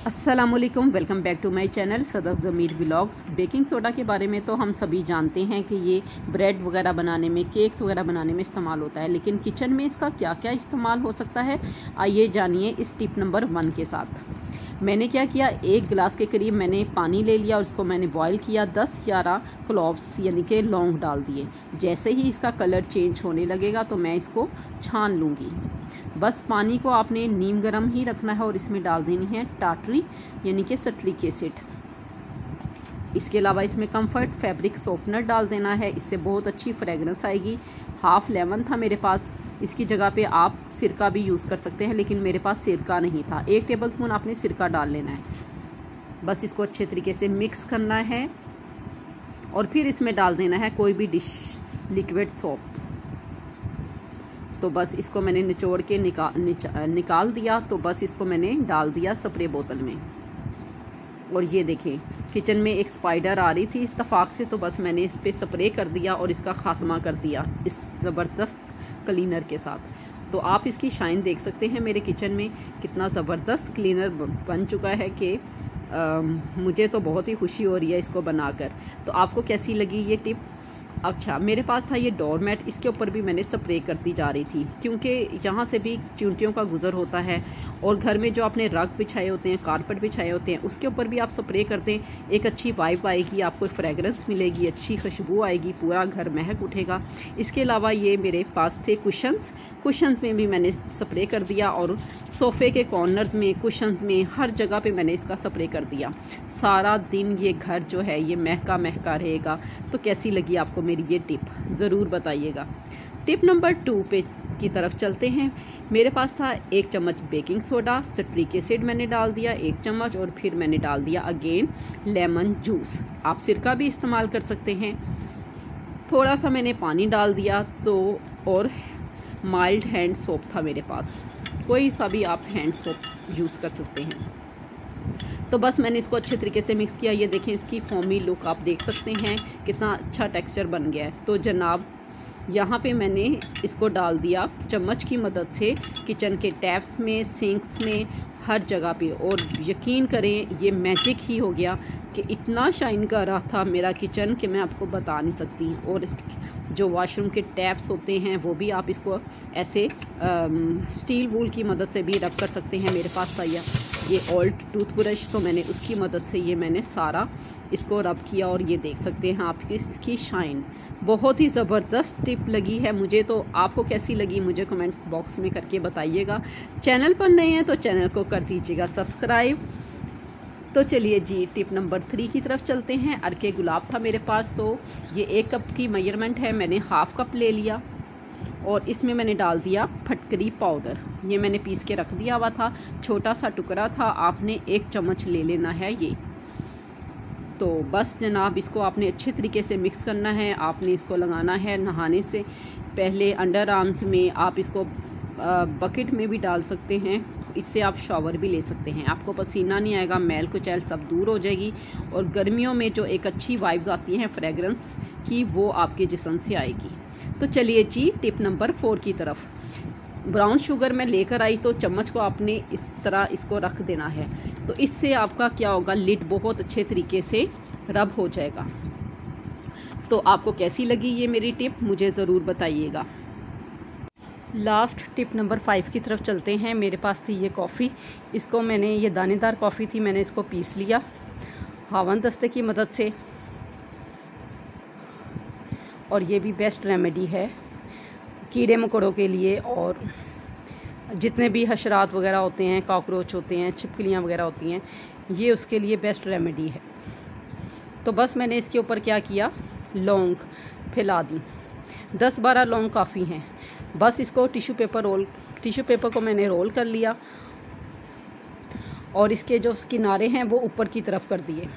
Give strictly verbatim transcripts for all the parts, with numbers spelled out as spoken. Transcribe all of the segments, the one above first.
अस्सलामुअलैकुम, welcome back to my channel Sadaf Zameer vlogs. Baking soda के बारे में तो हम सभी जानते हैं कि ये ब्रेड वगैरह बनाने में, केक्स वगैरह बनाने में इस्तेमाल होता है, लेकिन किचन में इसका क्या क्या इस्तेमाल हो सकता है, आइए जानिए इस टिप नंबर वन के साथ। मैंने क्या किया, एक गिलास के करीब मैंने पानी ले लिया और उसको मैंने बॉईल किया। दस ग्यारह क्लोव्स यानी कि लौंग डाल दिए। जैसे ही इसका कलर चेंज होने लगेगा तो मैं इसको छान लूँगी। बस पानी को आपने नीम गर्म ही रखना है और इसमें डाल देनी है टाटरी यानी कि सिट्रिक एसिड। इसके अलावा इसमें कंफर्ट फैब्रिक सॉफ्टनर डाल देना है, इससे बहुत अच्छी फ्रेगरेंस आएगी। हाफ़ लेमन था मेरे पास, इसकी जगह पे आप सिरका भी यूज़ कर सकते हैं, लेकिन मेरे पास सिरका नहीं था। एक टेबलस्पून आपने सिरका डाल लेना है। बस इसको अच्छे तरीके से मिक्स करना है और फिर इसमें डाल देना है कोई भी डिश लिक्विड सोप। तो बस इसको मैंने निचोड़ के निकाल निकाल दिया। तो बस इसको मैंने डाल दिया स्प्रे बोतल में। और ये देखें, किचन में एक स्पाइडर आ रही थी इत्तफाक से, तो बस मैंने इस पर स्प्रे कर दिया और इसका ख़ात्मा कर दिया इस ज़बरदस्त क्लीनर के साथ। तो आप इसकी शाइन देख सकते हैं मेरे किचन में कितना ज़बरदस्त क्लीनर बन चुका है कि आ, मुझे तो बहुत ही खुशी हो रही है इसको बनाकर। तो आपको कैसी लगी ये टिप? अच्छा, मेरे पास था ये डोरमेट, इसके ऊपर भी मैंने स्प्रे करती जा रही थी क्योंकि यहाँ से भी चींटियों का गुजर होता है। और घर में जो आपने रग बिछाए होते हैं, कारपेट बिछाए होते हैं, उसके ऊपर भी आप स्प्रे करते हैं, एक अच्छी वाइब आएगी, आपको फ्रेगरेंस मिलेगी, अच्छी खुशबू आएगी, पूरा घर महक उठेगा। इसके अलावा ये मेरे पास थे कुशन्स, कुशन्स में भी मैंने स्प्रे कर दिया और सोफ़े के कॉर्नर्स में, कुशन्स में, हर जगह पे मैंने इसका स्प्रे कर दिया। सारा दिन ये घर जो है ये महका महका रहेगा। तो कैसी लगी आपको मेरी ये टिप, ज़रूर बताइएगा। टिप नंबर टू पे की तरफ चलते हैं। मेरे पास था एक चम्मच बेकिंग सोडा, सिट्रिक एसिड मैंने डाल दिया एक चम्मच, और फिर मैंने डाल दिया अगेन लेमन जूस। आप सिरका भी इस्तेमाल कर सकते हैं। थोड़ा सा मैंने पानी डाल दिया। तो और माइल्ड हैंड सोप था मेरे पास, कोई सा भी आप हैंड सोप यूज़ कर सकते हैं। तो बस मैंने इसको अच्छे तरीके से मिक्स किया। ये देखें, इसकी फोमी लुक आप देख सकते हैं, कितना अच्छा टेक्सचर बन गया है। तो जनाब, यहाँ पे मैंने इसको डाल दिया चम्मच की मदद से किचन के टैप्स में, सिंक्स में, हर जगह पे। और यकीन करें ये मैजिक ही हो गया कि इतना शाइन कर रहा था मेरा किचन कि मैं आपको बता नहीं सकती। और जो वॉशरूम के टैप्स होते हैं वो भी आप इसको ऐसे स्टील वूल की मदद से भी रब कर सकते हैं। मेरे पास था ये ये ओल्ड टूथब्रश, तो मैंने उसकी मदद से ये मैंने सारा इसको रब किया। और ये देख सकते हैं आप इसकी शाइन, बहुत ही ज़बरदस्त टिप लगी है मुझे। तो आपको कैसी लगी मुझे कमेंट बॉक्स में करके बताइएगा। चैनल पर नए हैं तो चैनल को कर दीजिएगा सब्सक्राइब। तो चलिए जी, टिप नंबर थ्री की तरफ चलते हैं। अरके गुलाब था मेरे पास, तो ये एक कप की मेजरमेंट है, मैंने हाफ़ कप ले लिया और इसमें मैंने डाल दिया फटकरी पाउडर। ये मैंने पीस के रख दिया हुआ था, छोटा सा टुकड़ा था, आपने एक चम्मच ले लेना है ये। तो बस जनाब, इसको आपने अच्छे तरीके से मिक्स करना है। आपने इसको लगाना है नहाने से पहले अंडर आर्म्स में। आप इसको बकेट में भी डाल सकते हैं, इससे आप शावर भी ले सकते हैं। आपको पसीना नहीं आएगा, मैल कुचैल सब दूर हो जाएगी। और गर्मियों में जो एक अच्छी वाइब्स आती हैं फ्रेगरेंस की, वो आपके जिस्म से आएगी। तो चलिए जी, टिप नंबर फोर की तरफ। ब्राउन शुगर मैं लेकर आई, तो चम्मच को आपने इस तरह इसको रख देना है। तो इससे आपका क्या होगा, लिड बहुत अच्छे तरीके से रब हो जाएगा। तो आपको कैसी लगी ये मेरी टिप, मुझे ज़रूर बताइएगा। लास्ट टिप नंबर फाइव की तरफ चलते हैं। मेरे पास थी ये कॉफ़ी, इसको मैंने, ये दानेदार कॉफ़ी थी, मैंने इसको पीस लिया हावन दस्ते की मदद से। और ये भी बेस्ट रेमेडी है कीड़े मकोड़ों के लिए, और जितने भी हशरात वगैरह होते हैं, कॉकरोच होते हैं, छिपकलियाँ वगैरह होती हैं, ये उसके लिए बेस्ट रेमेडी है। तो बस मैंने इसके ऊपर क्या किया, लौंग फैला दी। दस बारह लौंग काफ़ी हैं। बस इसको tissue paper roll tissue paper को मैंने रोल कर लिया और इसके जो किनारे हैं वो ऊपर की तरफ कर दिए।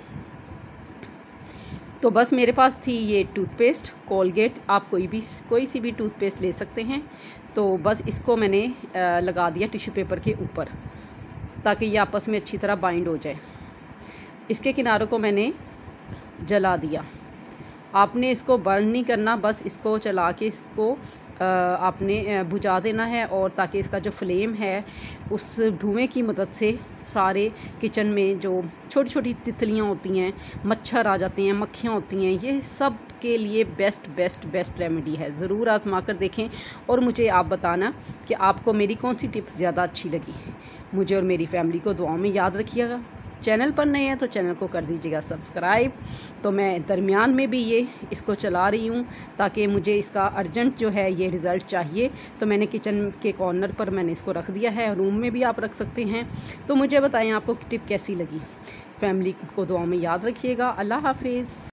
तो बस मेरे पास थी ये टूथपेस्ट कोलगेट, आप कोई भी कोई सी भी टूथपेस्ट ले सकते हैं। तो बस इसको मैंने लगा दिया टिश्यू पेपर के ऊपर ताकि ये आपस में अच्छी तरह बाइंड हो जाए। इसके किनारों को मैंने जला दिया। आपने इसको बर्न नहीं करना, बस इसको चला के इसको आपने बुझा देना है, और ताकि इसका जो फ्लेम है उस धुएं की मदद से सारे किचन में जो छोटी छोटी तितलियां होती हैं, मच्छर आ जाते हैं, मक्खियां होती हैं, ये सब के लिए बेस्ट बेस्ट बेस्ट रेमेडी है। ज़रूर आजमा कर देखें और मुझे आप बताना कि आपको मेरी कौन सी टिप्स ज़्यादा अच्छी लगी। मुझे और मेरी फैमिली को दुआओं में याद रखिएगा। चैनल पर नए हैं तो चैनल को कर दीजिएगा सब्सक्राइब। तो मैं दरमियान में भी ये इसको चला रही हूँ ताकि मुझे इसका अर्जेंट जो है ये रिज़ल्ट चाहिए। तो मैंने किचन के कॉर्नर पर मैंने इसको रख दिया है, रूम में भी आप रख सकते हैं। तो मुझे बताएं आपको टिप कैसी लगी। फैमिली को दुआओं में याद रखिएगा। अल्लाह हाफिज़।